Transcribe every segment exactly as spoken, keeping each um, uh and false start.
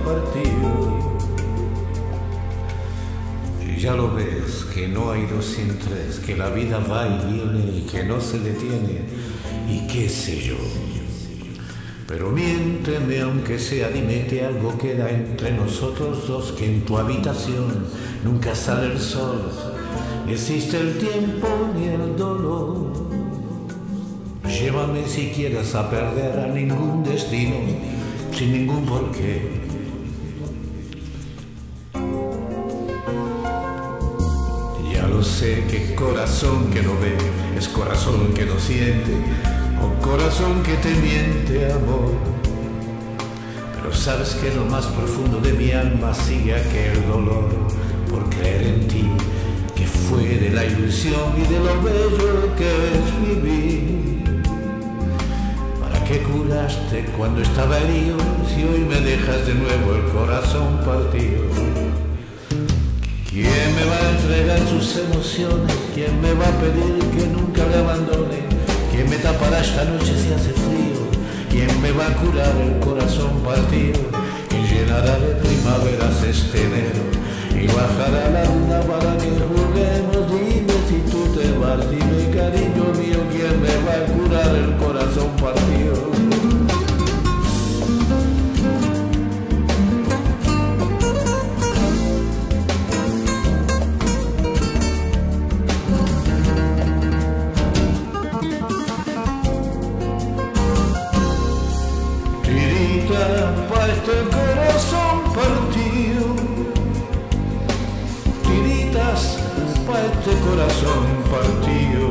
partido. Y ya lo ves, que no hay dos sin tres, que la vida va y viene y que no se detiene, y qué sé yo. Pero miénteme aunque sea, dime que algo queda entre nosotros dos, que en tu habitación nunca sale el sol, ni existe el tiempo ni el dolor. Llévame si quieres a perder a ningún destino, sin ningún porqué. Ya lo sé que corazón que no ve es corazón que no siente, o corazón que te miente, amor. Pero sabes que en lo más profundo de mi alma sigue aquel dolor por creer en ti, que fue de la ilusión y de lo bello que es vivir. ¿Para qué curaste cuando estaba herido si hoy me dejas de nuevo el corazón partido? ¿Quién me va a entregar sus emociones? ¿Quién me va a pedir que nunca le abandone? ¿Quién me tapará esta noche si hace frío? ¿Quién me va a curar el corazón partido? ¿Quién llenará de primaveras este enero y bajará la luna para que juguemos? Dime si tú te vas, dime cariño mío, ¿quién me va a curar el corazón partido? Pa' este corazón partido, tiritas pa' este corazón partido.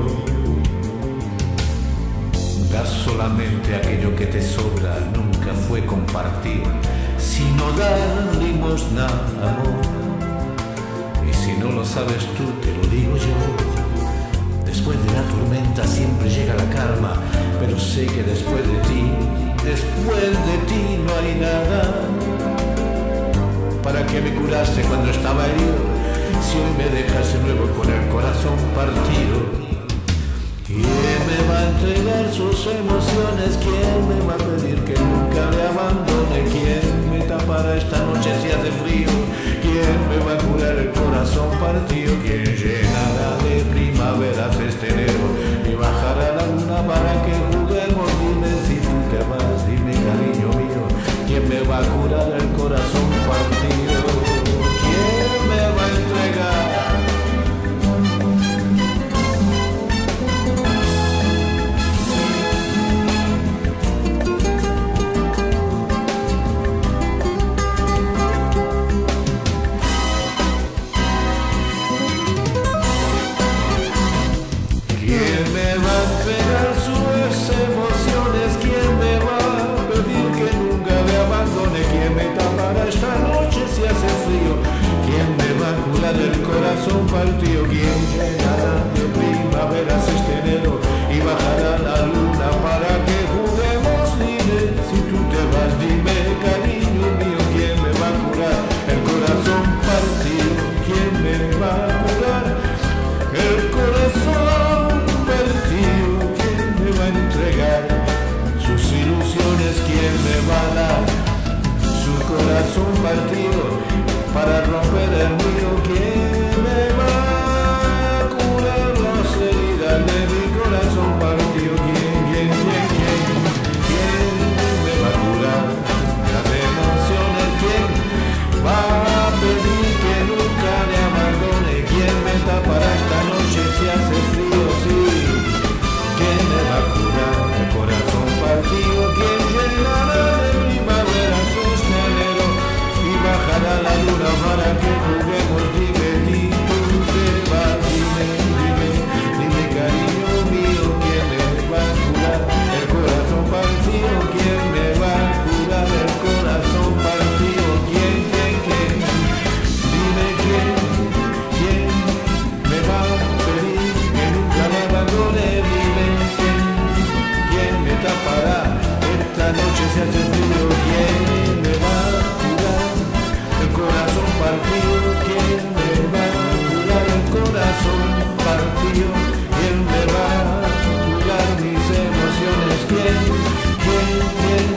Dar solamente aquello que te sobra nunca fue compartir, sino dar limosna, amor. Y si no lo sabes tú, te lo digo yo. Después de la tormenta siempre llega la calma, pero sé que después de ti, después de ti no hay nada. ¿Para qué me curaste cuando estaba herido si hoy me dejas de nuevo con el corazón partido? ¿Quién me va a entregar sus emociones? ¿Quién me va a pedir que nunca le abandone? ¿Quién me tapará esta noche si hace frío? ¿Quién me va a curar el corazón partido? ¿Quién llenará de primaveras este enero y bajará la luna para que juguemos? Dime si tú te vas, dime cariño mío, ¿quién me va a curar el corazón partido? ¿Quién me va a entregar? ¿Quién me va a entregar sus emociones? ¿Quién me va a pedir que nunca le abandone? ¿Quién me tapará esta noche si hace frío? ¿Quién me va a curar el corazón partido? ¿Quién llenará de primaveras este enero y bajará la luna para que juguemos? Dime si tú te vas, dime cariño mío, ¿quién me va a curar el corazón partido? ¿Quién me va a curar el corazón partido? ¿Quién me va a entregar sus ilusiones? ¿Quién me va a dar su corazón partido para romper el mío? ¿Quién me va a curar las heridas de mi corazón partido? ¿Quién, quién, quién, quién? ¿Quién me va a curar las emociones? ¿Quién va a pedir que nunca le abandone? ¿Quién me tapará esta noche si hace frío? Sí. ¿Quién me va a curar el corazón partido? ¿Quién llenará de primavera este enero y bajará la luna para que juguemos? Dime, si tú te vas, dime, dime, dime cariño mío, ¿quién me va a curar el corazón partido? ¿Quién me va a curar el corazón partido? ¿Quién, quién, quién? Dime quién, quién me va a pedir que nunca me abandone. Dime quién, quién me tapará esta noche si hace frío. ¿Quién me va a curar el corazón partido? ¿Quién me va a curar el corazón partido? ¿Quién me va a curar mis emociones? ¿Quién, quién, quién?